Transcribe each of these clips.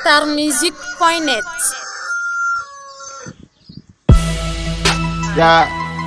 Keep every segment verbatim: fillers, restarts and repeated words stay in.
star music point net. Yeah,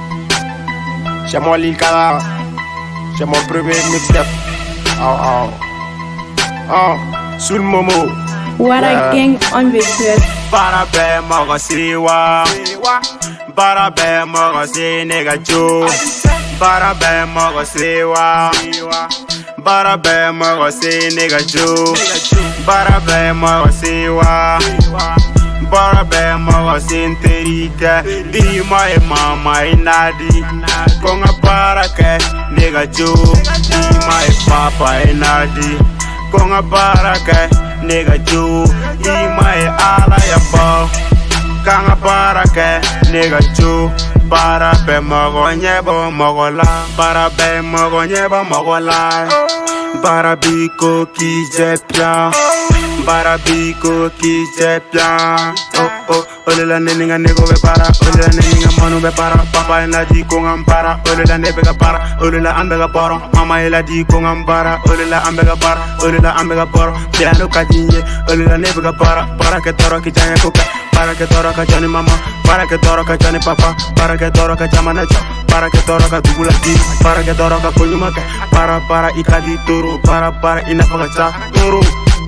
c'est mon Lil Kara, c'est mon premier mixtape. Oh oh, oh, sous le momo. What a gang on the trip. Para be mogo siwa, para be mogo si nigga Joe. Para be mogo siwa, para be mogo si nigga Joe. Para be mogo siwa, para be mogo sin terika. Di my mama inadi, konga para ke nigga Joe. Di my papa inadi, konga para ke nigga Joe. Di my ala ya ba, kanga para ke nigga Joe. Para be mogo nyebo mogo la, para be mogo nyebo mogo la. Para biko ki jepia, para biko ki jepia. Oh oh, olela neninga nego be para, olela neninga manu be para. Papa ela di kongam para, olela nebega para, olela ambega poro. Mama ela di kongam para, olela ambega para, olela ambega poro. Piano kadinye, olela nebega para, para que toro ki janya koka, para que toro ka jani mama, para que toro ka jani papa, para que toro ka jamana cha, para que toro ka dugula di, para que toro ka kunyuma ka, para para ikadi toro, para para inafaka cha toro.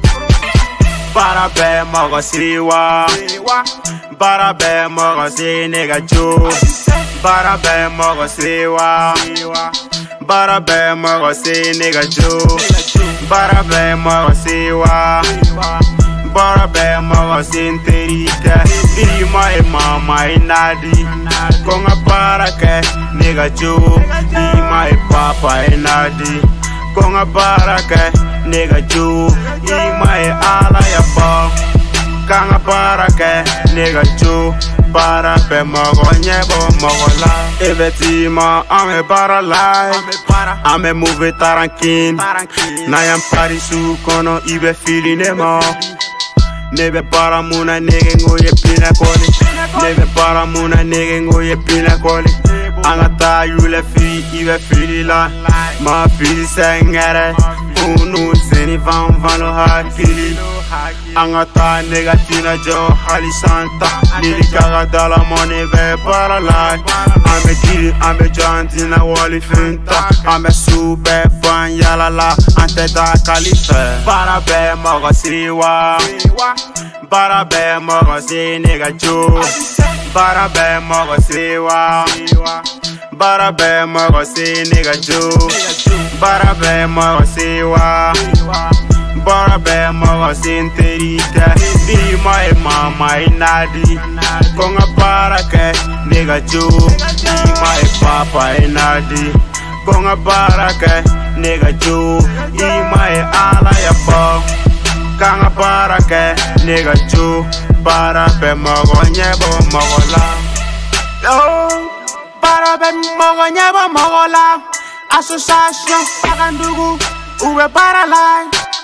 Para be mogo siwa, para be mogo si nigga Joe. Para be mogo siwa, para be mogo si nigga Joe. Para be mogo siwa, para be mogo sin terika. Di my mama inadi, konga para ke nigga Joe. Di my papa inadi, konga para ke nigga Joe. Di my ala ya ba, kanga para ke nigga Joe. Para be mogo nyebo mogo la. Evetima ame para lai, ame move tarankin. Na yam pari su kono ibe feeling emo. Nebe para muna nege ngoye pina koli, nebe para muna nege ngoye pina koli. Angata yule fi ibe fili la, ma fili sengere. Unu zeni van van lo hakili. Angata negatina jo hali santa. Lili kaga dala money be para lai. Ame diri ame jantina wali finta. Ame super fan yala la ante da kalife. Para be mogo siwa, para be mogo si nigga Joe. Para be mogo siwa, para be mogo si nigga Joe. Para be mogo siwa, para be mogo sin terika. Di my mama inadi, konga para ke nigga Joe. Di my papa inadi, konga para ke nigga Joe. Di my ala ya ba, kanga para ke nigga Joe. Para be mogo nyebo mogo la. Yo, para be mogo nyebo mogo la. Association Pagandugu, ube para la.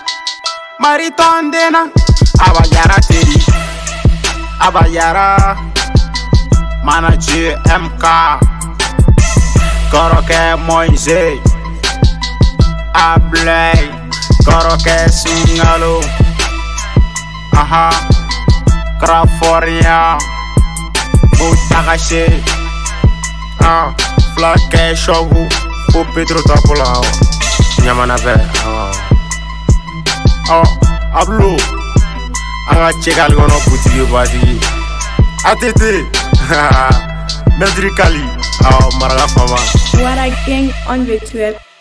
Maritondena, abayara teri, abayara. Manager M K, Koroke Moise, Ablay, Koroke Singalo. Aha, California, Butakashi, ah, Flake Shogu. O Pedro Tapola, Nyamana be. Oh, ablo. Anga check algono puti yo basi. Atete. Medrikali. Oh, maraga fama. What a gang on the trip.